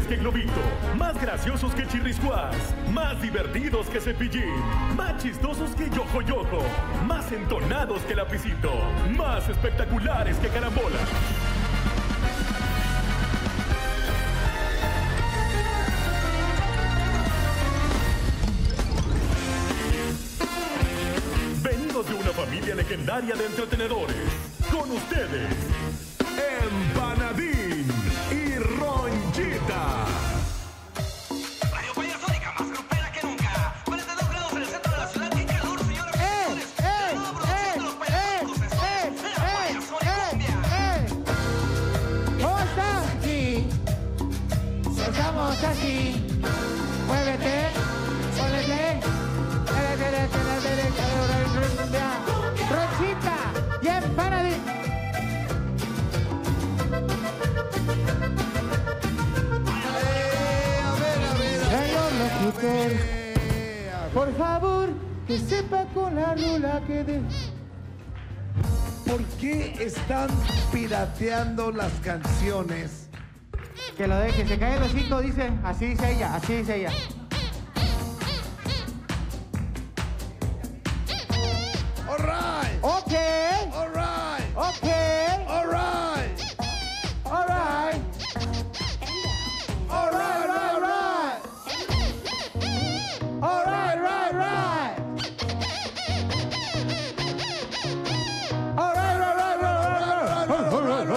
que Globito, más graciosos que Chirriscuás, más divertidos que Cepillín, más chistosos que Yojo Yojo, más entonados que Lapicito, más espectaculares que Carambola. Venidos de una familia legendaria de entretenedores, con ustedes, Empanadín y Ronchita. Radio Payasónica, más grupera que nunca. 42 grados en el centro de la ciudad. ¡Qué calor, señoras y señores! El nuevo producto de los payasos está en la Payasónica Cumbia. ¿Cómo estás? Sí. Estamos aquí. Muévete. Muévete. Ronchita y Empanadín. Señor locutor, por favor, que sepa con la rula que de... ¿Por qué están pirateando las canciones? Que lo deje, se cae el hocico, dice. Así dice ella, así dice ella. All right, Ok, all right, ok, all right, all right. all right, all right. All right, right, right. All right, right, right, right, right, right. All right.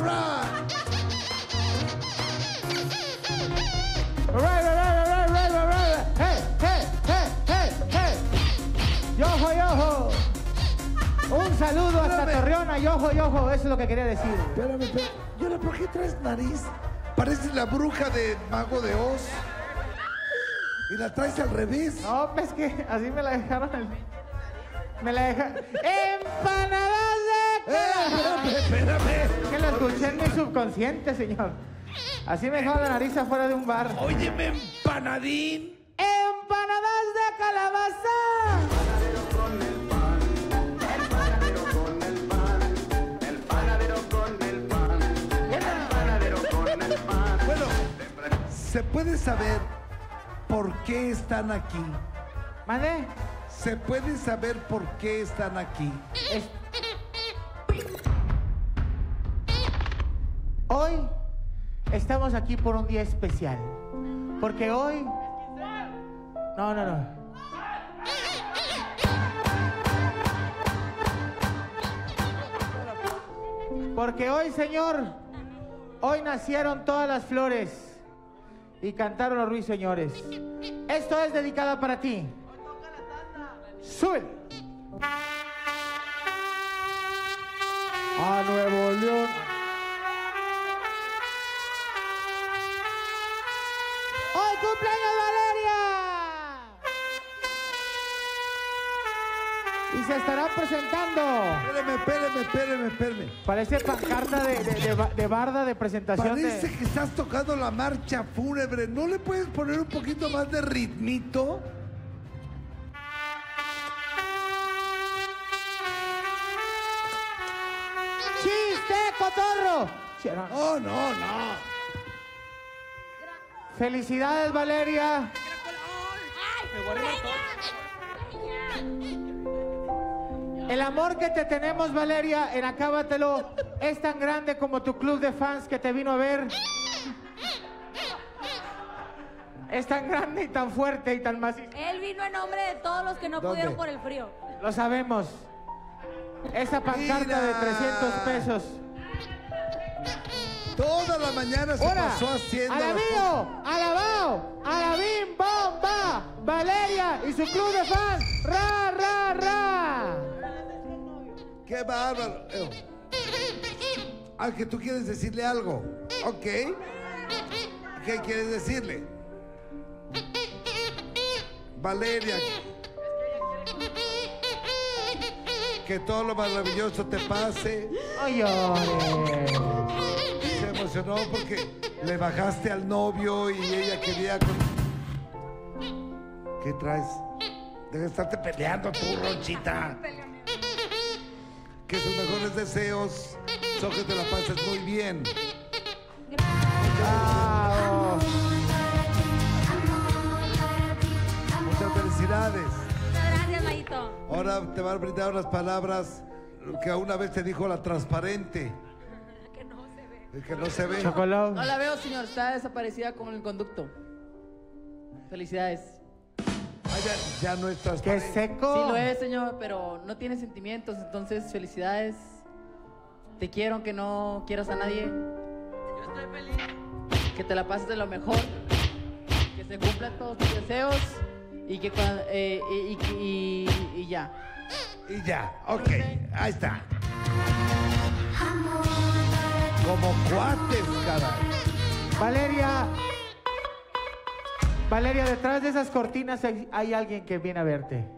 Right, right, right, right, right, right. Hey, hey, hey, hey, hey. Yojo, yojo. Un saludo hasta Espérame. Torreón, a yojo, yojo. Eso es lo que quería decir. Espérame, espérame. Yola, ¿por qué traes nariz? Pareces la bruja de Mago de Oz. Y la traes al revés. No, pues que así me la dejaron. Me la dejaron. ¡Empanadas de Espérame, espérame. Que lo escuché en mi subconsciente, señor. Así me dejó la nariz afuera de un bar. Óyeme, Empanadín. ¡Empanadas de calabaza! Bueno, ¿se puede saber por qué están aquí? ¿Mande? ¿Se puede saber por qué están aquí? Es- Hoy estamos aquí por un día especial. Porque hoy... No, no, no. Porque hoy, señor, hoy nacieron todas las flores y cantaron los ruiseñores. Esto es dedicado para ti. Sube. A Nuevo León. ¡Hoy cumpleaños Valeria! Y se estará presentando. Espérame. Parece pancarta de barda de presentación. Parece que estás tocando la marcha fúnebre. ¿No le puedes poner un poquito más de ritmito? ¡Chiste, cotorro! Sí, no. Oh, no. Felicidades, Valeria. El amor que te tenemos, Valeria, en Acábatelo, es tan grande como tu club de fans que te vino a ver. Es tan grande y tan fuerte y tan macizo. Él vino en nombre de todos los que no ¿Dónde? pudieron por el frío. Lo sabemos. Esa pancarta Mira. de 300 pesos. Toda la mañana se ¡Hola! pasó haciendo... ¡Alabío! ¡Alabao! ¡Alabim! ¡Bomba! ¡Valeria y su club de fans! ¡Ra, ra, ra! ¡Qué bárbaro! Ah, que tú quieres decirle algo. Ok. ¿Qué quieres decirle? Valeria. Que todo lo maravilloso te pase. ¡No llores! Se emocionó porque le bajaste al novio y ella quería... ¿Qué traes? Deja de estarte peleando tú, Ronchita. Que sus mejores deseos son que te la pases muy bien. ¡Bravo! Felicidades. Muchas gracias, Mayito. Ahora te van a brindar unas palabras que una vez te dijo la transparente. Que no se ve. El que no se ve. Chocolate. No la veo, señor. Está desaparecida con el conducto. Felicidades. Ah, ya no es ¡Qué transparente. seco! Sí lo es, señor, pero no tiene sentimientos. Entonces, felicidades. Te quiero aunque no quieras a nadie. Yo estoy feliz. Que te la pases de lo mejor. Que se cumplan todos tus deseos. Y que y ya. Y ya, ok, ahí está. Como cuates, caray. Valeria, detrás de esas cortinas hay alguien que viene a verte.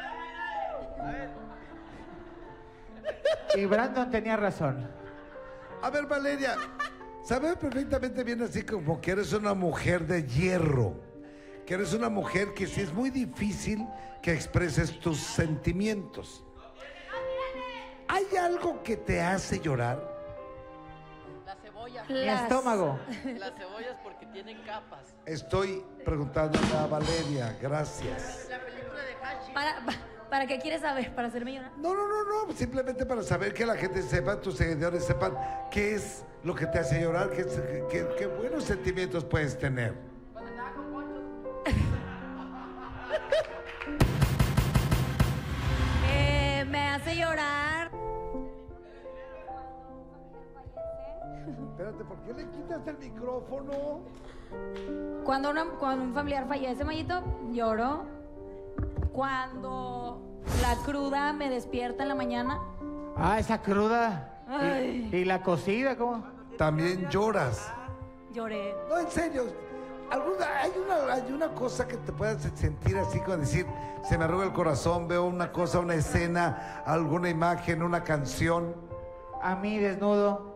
Y Brandon tenía razón. A ver, Valeria, sabes perfectamente bien así como que eres una mujer de hierro. Que eres una mujer que sí es muy difícil que expreses tus sentimientos. ¿Hay algo que te hace llorar? Las cebollas. Mi estómago. Las cebollas porque tienen capas. Estoy preguntándole a Valeria, gracias. La película de Hashi. ¿Para qué quieres saber? ¿Para hacerme llorar? No, simplemente para saber que la gente sepa, tus seguidores sepan qué es lo que te hace llorar, qué buenos sentimientos puedes tener. Me hace llorar. Espérate, ¿por qué le quitas el micrófono? Cuando un familiar fallece, Mayito, lloro. Cuando la cruda me despierta en la mañana. Ah, esa cruda. Ay. Y la cocida, ¿cómo? También lloras. Lloré. No, en serio. Hay una cosa que te puedas sentir así como decir, se me arruga el corazón, veo una cosa, una escena, alguna imagen, una canción. A mí desnudo.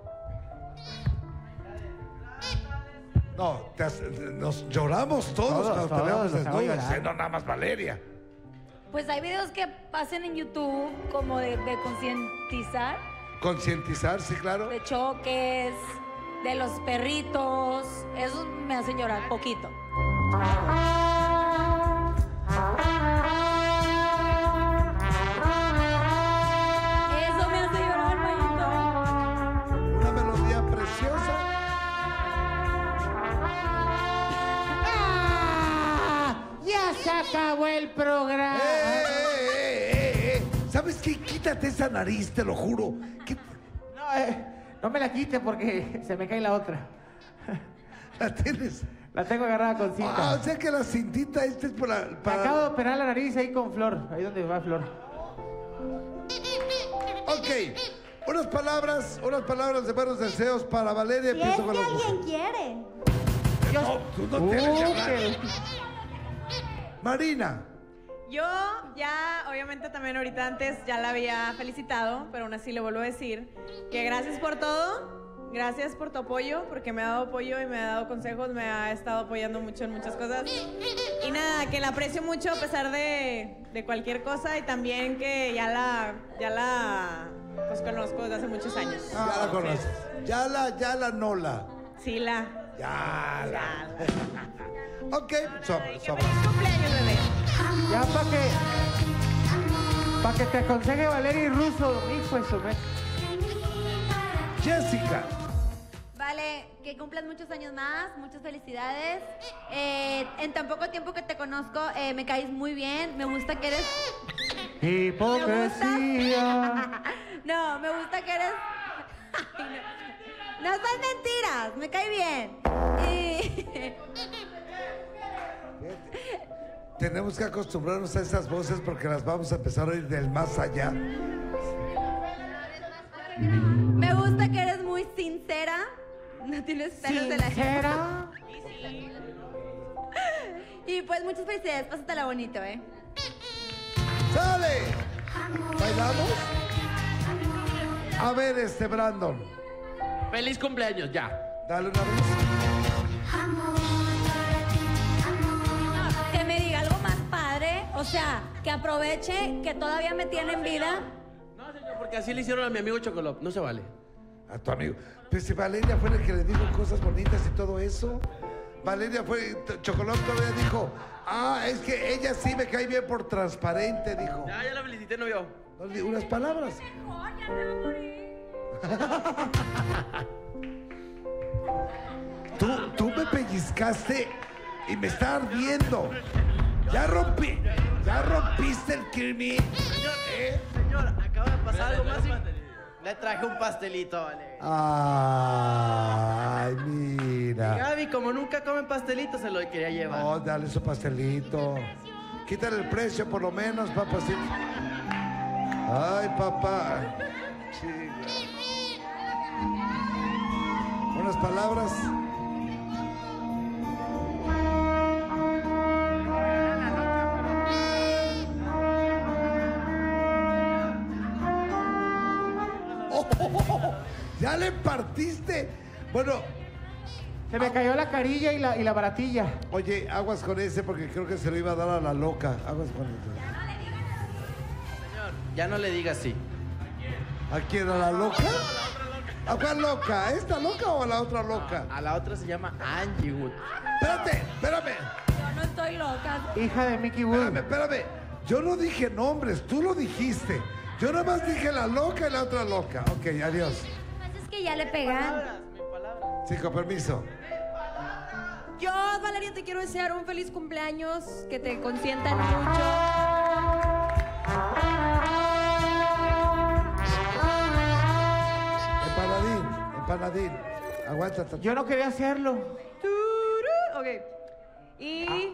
No, nos lloramos todos cuando te nos veamos hago desnudos, llorar. no nada más Valeria. Pues hay videos que pasan en YouTube como de concientizar, Concientizar, sí, claro. de choques, de los perritos. Eso me hace llorar poquito. Eso me hace llorar, Mayito. Una melodía preciosa. ¡Ah! ¡Ya se acabó el programa! ¿Sabes qué? Quítate esa nariz, te lo juro. No me la quite porque se me cae la otra. La tienes. La tengo agarrada con cinta. Ah, o sea que la cintita esta es Me acabo de operar la nariz ahí con Flor. Ahí donde va Flor. Ok. Unas palabras de buenos deseos para Valeria. Si Empiezo es con que las alguien mujeres. quiere. No, tú no tienes que hablar. que- Marina. Yo ya, obviamente también ahorita antes ya la había felicitado, pero aún así le vuelvo a decir que gracias por todo, gracias por tu apoyo, porque me ha dado apoyo y me ha dado consejos, me ha estado apoyando mucho en muchas cosas. Y nada, que la aprecio mucho a pesar de cualquier cosa y también que ya la pues conozco desde hace muchos años. Ya la conoces. Ya la Nola. Sí, la. Ya la. Ok, sobre. ¡Feliz cumpleaños, bebé! Ya para que te aconseje Valeria y Russo, hijo de su vez. Jessica. Vale, que cumplas muchos años más, muchas felicidades. En tan poco tiempo que te conozco, me caes muy bien. Me gusta que eres... Hipocresía. No, me gusta que eres... Ay, no son mentiras, me cae bien. Y... Tenemos que acostumbrarnos a esas voces porque las vamos a empezar a oír del más allá. Me gusta que eres muy sincera. No tienes pelos de la ¿Sincera? Y pues muchas felicidades, pásatela bonito, ¿eh? ¡Sale! ¿Bailamos? A ver, Brandon. Feliz cumpleaños, ya. Dale una vez. Que me diga algo más padre, o sea, que aproveche que todavía me tiene en vida. No, señor, porque así le hicieron a mi amigo Chocolop. No se vale. A tu amigo. Pues si Valeria fue la que le dijo cosas bonitas y todo eso. Valeria fue, Chocolate todavía dijo, es que ella sí me cae bien por transparente, dijo. Ya la felicité, no vio. Unas palabras. Tú me pellizcaste y me está ardiendo. Ya rompiste el Kirby. Señor, acaba de pasar algo más. Le traje un pastelito, vale. Ay, Y mira. Gaby, como nunca come pastelito, se lo quería llevar. No, dale su pastelito. Quítale el precio por lo menos, papacito. Ay, papá. Chica. Unas palabras. Ya le partiste. Bueno, Se me cayó la carilla y la baratilla. oye, aguas con ese porque creo que se lo iba a dar a la loca. Aguas con ese. Señor, ya no le diga así. ¿A quién? ¿A la loca? ¿A cuál loca? ¿A esta loca o a la otra loca? A la otra se llama Angie Wood. Espérame. Yo no estoy loca. Hija de Mickey Wood. Espérame. Yo no dije nombres, tú lo dijiste. Yo nada más dije la loca y la otra loca. Ok, adiós. Lo que pasa es que ya le pegan. Mi palabra. Sí, con permiso. Yo, Valeria, te quiero desear un feliz cumpleaños, que te consientan mucho. Empanadín. Aguanta. Yo no quería hacerlo. Ok. Y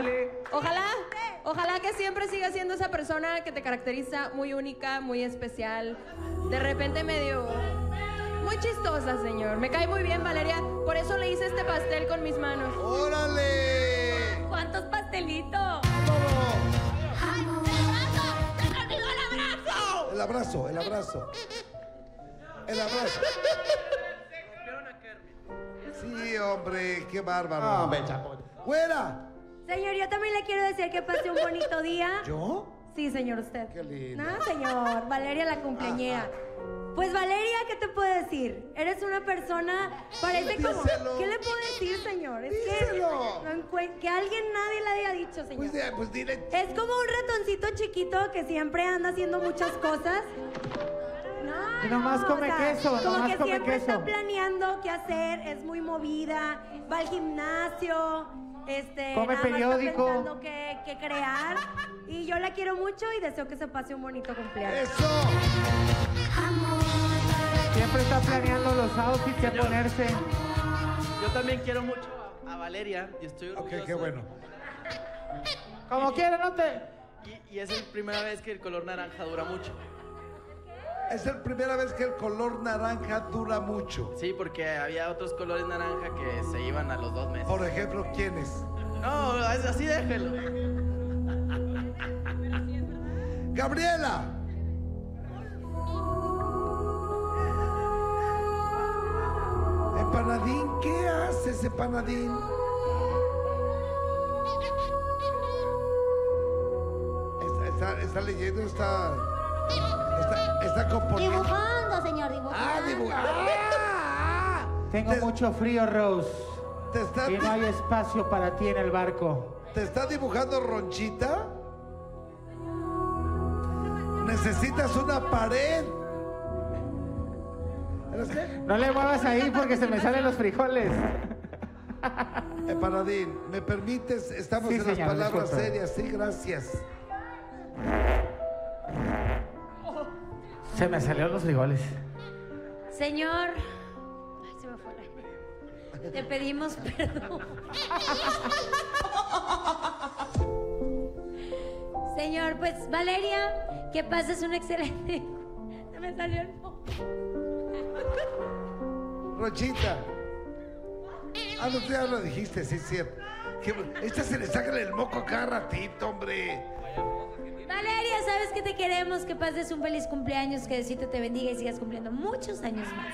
ojalá que siempre sigas siendo esa persona que te caracteriza, muy única, muy especial. De repente medio muy chistosa, señor. Me cae muy bien, Valeria. Por eso le hice este pastel con mis manos. ¡Órale! ¿Cuántos pastelitos? ¡Vamos! ¡Ay, el abrazo! ¡Se me olvidó el abrazo! El abrazo. Sí, hombre, qué bárbaro. ¡Güera! Señor, yo también le quiero decir que pase un bonito día. ¿Yo? Sí, señor, usted. Qué lindo. No, señor. Valeria, la cumpleañera. Pues, Valeria, ¿qué te puedo decir? Eres una persona, parece como... Díselo. ¿Qué le puedo decir, señor? Es Díselo. que alguien, nadie le haya dicho, señor. Pues dile. Es como un ratoncito chiquito que siempre anda haciendo muchas cosas. No, Y nomás come queso, Como nomás que come siempre queso. está planeando qué hacer, es muy movida, va al gimnasio, Come nada periódico. más está pensando qué crear. Y yo la quiero mucho y deseo que se pase un bonito cumpleaños. ¡Eso! Siempre está planeando los outfits que Señor. ponerse. Yo también quiero mucho a Valeria y estoy Ok, orgulloso. qué bueno. Como quiera, no te... Y es la primera vez que el color naranja dura mucho. Es la primera vez que el color naranja dura mucho. Sí, porque había otros colores naranja que se iban a los 2 meses. Por ejemplo, ¿quiénes? No, es así, déjelo. ¡Gabriela! Empanadín, ¿qué haces, empanadín? Está leyendo, está componiendo. Dibujando, señor, dibujando. Dibujando. Tengo mucho frío, Rose. Te está, Y no hay espacio para ti en el barco. ¿Te está dibujando Ronchita? Necesitas una pared. ¿Eres qué? No le muevas ahí porque se me salen los frijoles. Empanadín, ¿me permites? Estamos Sí, en las señor, palabras disculpe. serias. Sí, gracias. Se me salieron los frijoles. Señor, ay, se me fue la idea. Te pedimos perdón. Señor, pues Valeria, que pases un excelente. Se me salió el moco. Ronchita. No, tú ya lo dijiste, sí, es cierto. Esta se le saca el moco cada ratito, hombre. Valeria, sabes que te queremos, que pases un feliz cumpleaños, que Diosito te bendiga y sigas cumpliendo muchos años más.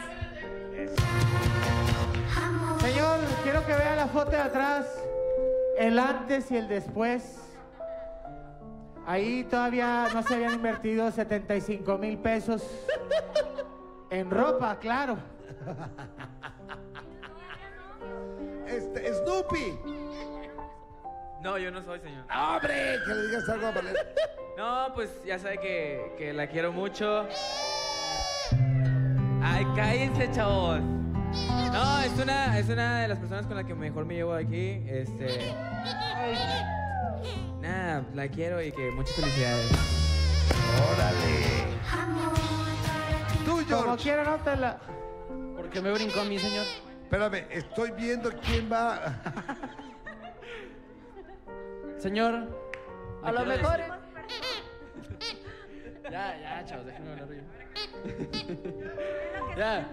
Señor, quiero que vea la foto de atrás. El antes y el después. Ahí todavía no se habían invertido 75,000 pesos en ropa, claro. Snoopy. No, yo no soy, señor. ¡Hombre! Que le digas algo a Valeria. No, pues ya sabe que la quiero mucho. Ay, cállense, chavos. No, es una de las personas con la que mejor me llevo aquí. Nada, la quiero y que muchas felicidades. ¡Órale! Tú, George. Como quiera, no te la... ¿Por qué me brincó a mí, señor? Espérame, estoy viendo quién va. Señor, A lo mejor... Ya, chavos, déjenme hablar yo. Ya.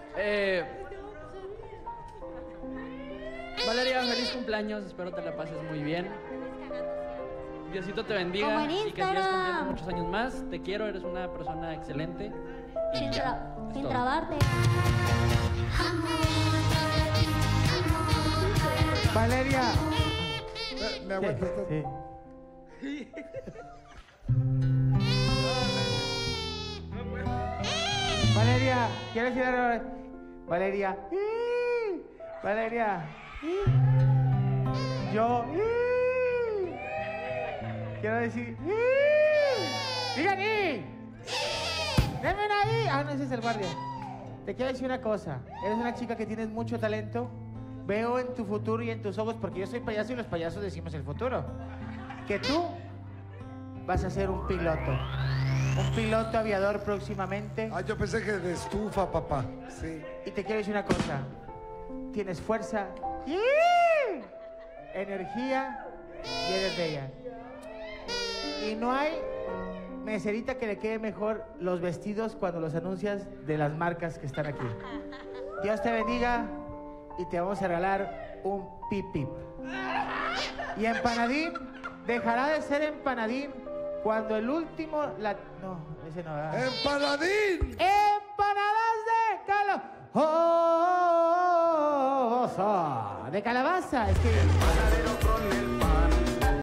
Valeria, feliz cumpleaños. Espero te la pases muy bien. Diosito te bendiga Como en y que sigas cumpliendo Instagram. muchos años más. Te quiero, eres una persona excelente. Y Sin, ya, es sin todo. trabarte. Valeria. ¿Me aguantas? Sí. Valeria, ¿quieres ir a... Valeria. Valeria. Yo. Quiero decir. ¡Digan! ¡Denme ahí! Ah, no, ese es el guardia. Te quiero decir una cosa. Eres una chica que tienes mucho talento. Veo en tu futuro y en tus ojos, porque yo soy payaso y los payasos decimos el futuro, que tú vas a ser un piloto. Un piloto aviador próximamente. Ah, yo pensé que de estufa, papá. Sí. Y te quiero decir una cosa. Tienes fuerza, energía y eres bella. Y no hay meserita que le quede mejor los vestidos cuando los anuncias de las marcas que están aquí. Dios te bendiga y te vamos a regalar un pip pip. Y Empanadín dejará de ser Empanadín cuando el último... No, ese no. ¡Empanadín! ¡Empanadas de calabaza! De calabaza, es que...